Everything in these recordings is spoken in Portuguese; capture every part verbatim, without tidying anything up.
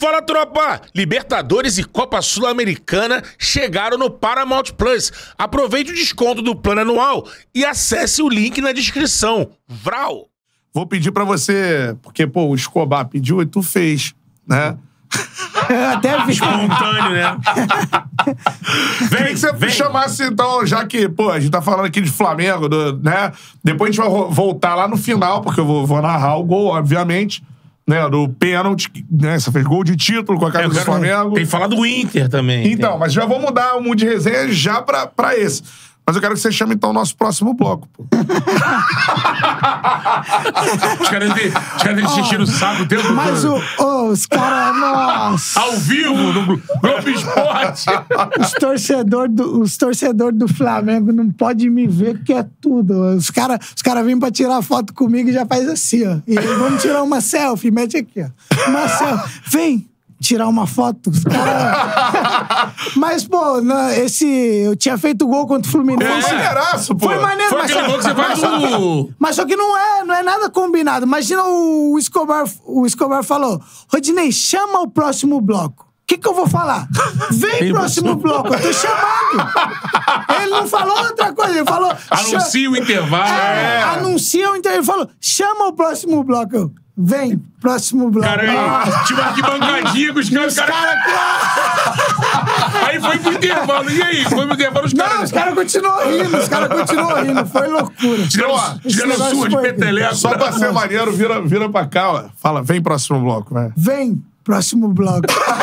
Fala, tropa! Libertadores e Copa Sul-Americana chegaram no Paramount Plus. Aproveite o desconto do plano anual e acesse o link na descrição. Vral! Vou pedir pra você, porque, pô, o Escobar pediu e tu fez, né? Até vi. Espontâneo, né? Queria que você vem. chamasse, então, já que, pô, a gente tá falando aqui de Flamengo, do, né? Depois a gente vai voltar lá no final, porque eu vou, vou narrar o gol, obviamente, né? Do pênalti, né? Você fez gol de título com a camisa do Flamengo. Tem que falar do Inter também. Então, tem. mas já vou mudar o mundo de resenha já pra, pra esse. Mas eu quero que você chame, então, o nosso próximo bloco, pô. Os caras de, os caras de xixi no saco o tempo todo. Mas o, oh, os caras, nossa. Ao vivo, no Globo Esporte. Os torcedores do, os torcedor do Flamengo não podem me ver que é tudo. Os caras os cara vêm pra tirar foto comigo e já faz assim, ó. E aí, vamos tirar uma selfie, mete aqui, ó. Uma selfie. Vem tirar uma foto. Os cara... Mas, pô, na, esse... Eu tinha feito gol contra o Fluminense. Foi maneiraço, pô. Foi maneiro, Foi mas aquele só... gol que você faz o... Mas só que não é, não é nada combinado. Imagina o Escobar, o Escobar falou, Rodinei, chama o próximo bloco. O que que eu vou falar? Vem próximo bloco, eu tô chamando. Ele não falou outra coisa, ele falou... Anuncia o intervalo. É, é. Anuncia o intervalo. Ele falou, chama o próximo bloco. Eu, vem, próximo bloco. Cara, ah. Tinha uma arquibancadinha com os caras. Cara... Aí foi pro intervalo. E aí? Foi pro intervalo os caras... Não, os caras continuam rindo, os caras continuam rindo. Foi loucura. Tirando, tirando sua de peteleco. Só pra ser maneiro, vira, vira pra cá, ó. Fala, vem próximo bloco, né? Vem, próximo bloco.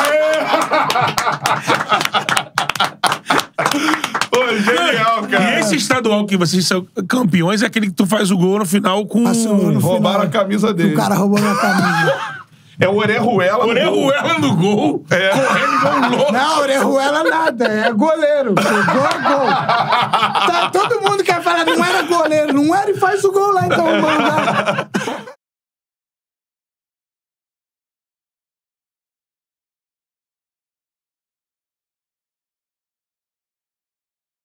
Pô, genial, cara. E esse estadual que vocês são campeões é aquele que tu faz o gol no final com... No Roubaram final, a camisa dele. O cara roubou minha camisa. É o Orejuela. Orejuela no gol. É. Correndo igual um louco. Não, Orejuela nada, é goleiro. Gol é gol. Tá, todo mundo quer falar, não era goleiro, não era e faz o gol lá então. Mano,